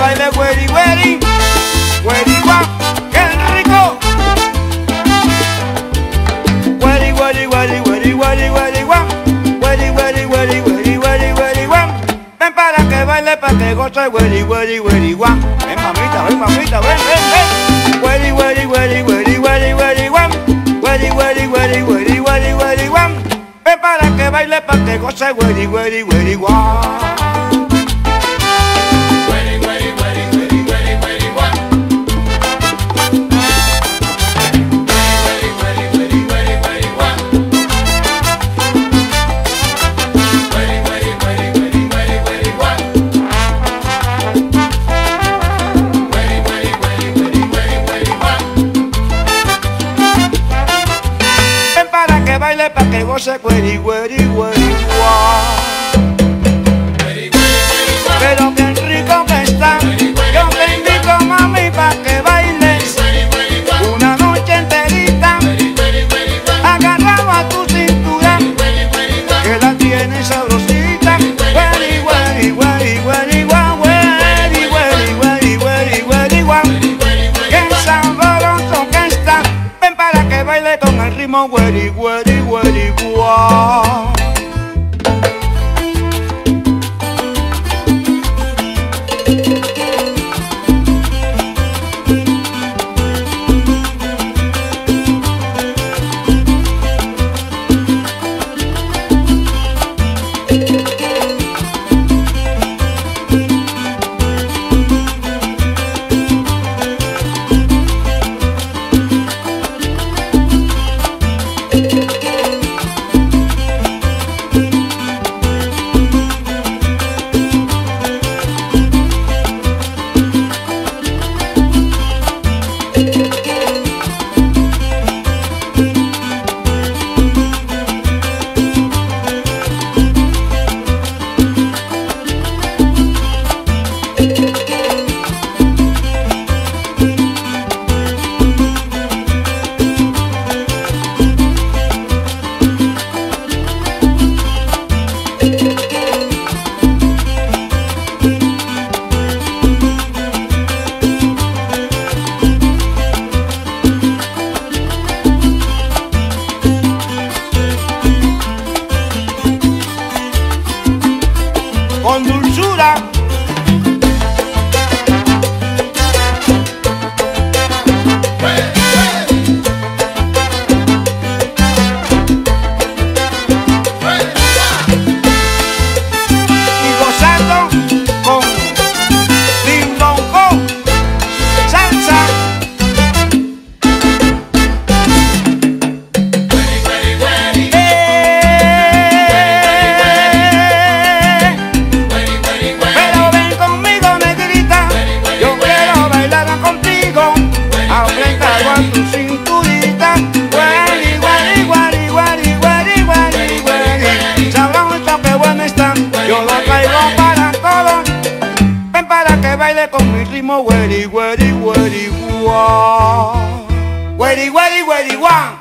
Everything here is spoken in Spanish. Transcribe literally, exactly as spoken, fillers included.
baile güeri, güeri, güeri, guau, qué rico. Güeri, güeri, güeri, güeri, güeri, güeri, guau, güeri, güeri, güeri, güeri, güeri, güeri, guau. Ven para que baile, para que goce, güeri, güeri, güeri, guau. Ven mamita, ven mamita, ven, ven, ven. Güeri, güeri, güeri, güeri, güeri, güeri, guau. Güeri, güeri, güeri, güeri, güeri, güeri, guau. Ven para que baile, para que goce, güeri, güeri, güeri, guau. Baile pa' que goce, güeri, güeri, güeri, guau. Pero qué rico que está. Yo te invito, mami, pa' que bailes una noche enterita, agarrado a tu cintura, que la tienes sabrosita. Güeri, güeri, güeri, güeri, guau, güeri, güeri, güeri, güeri, güeri, guau. Qué sabroso que está. Ven para que baile con el ritmo, güeri, güeri, güeri, guau. Con dulzura, y gozando con lindongo, salsa. Yo lo traigo para todos. Ven para que baile con mi ritmo, güeri, güeri, güeri, guau. Güeri, güeri, güeri, guau.